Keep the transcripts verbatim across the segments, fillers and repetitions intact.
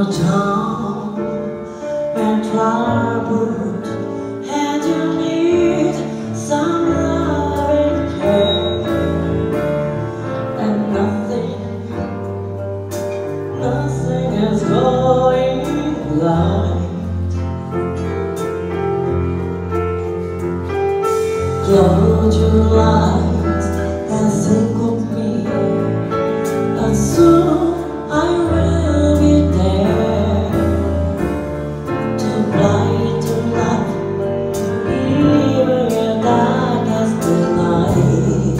your tongue and troubled, and you need some loving care, and nothing, nothing is going right. Close your eyes and think of me, and soon I will be there to bright your life, even your darkest night.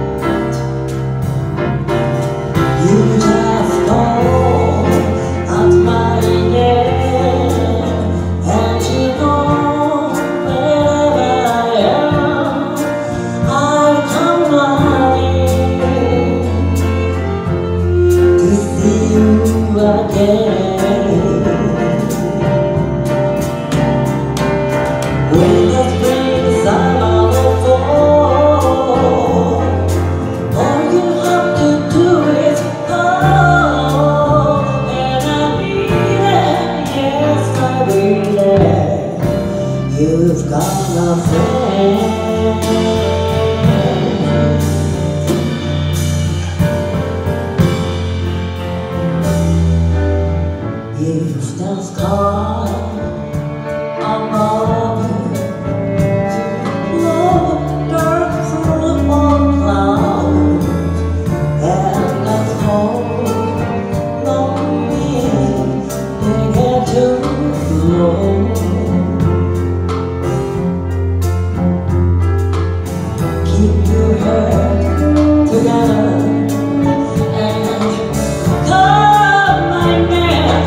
You just call at my name, and you know wherever I am, I'll come running to see you again. When the spring summer will fall, all you have to do is call, and I'll be there, yes I'll be there. You've got a friend. If the sky above you flows dark full of clouds, and the cold lonely begin to blow, keep your head together and call my name.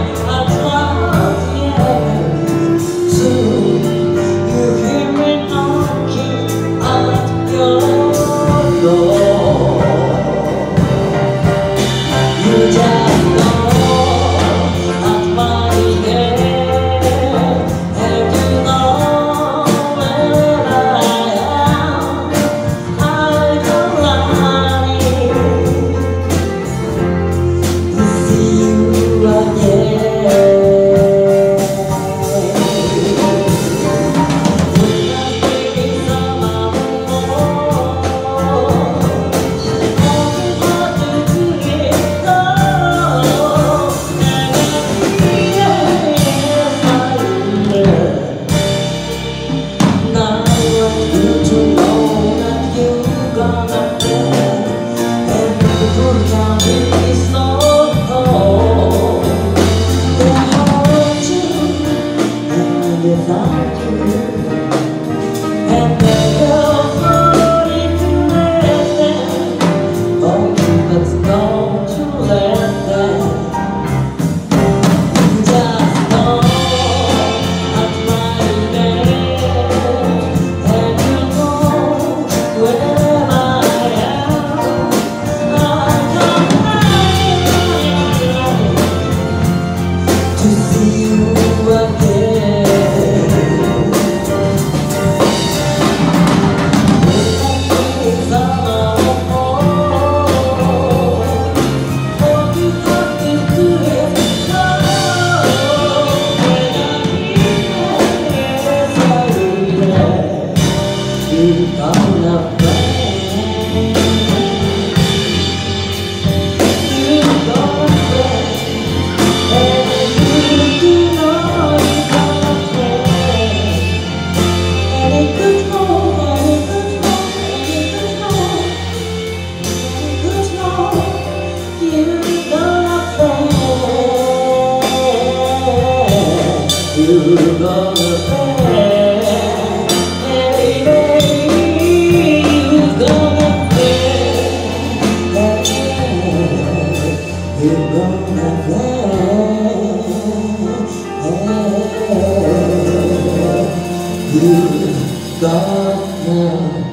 You're gonna pay, you're gonna pay, you're gonna pay, you're gonna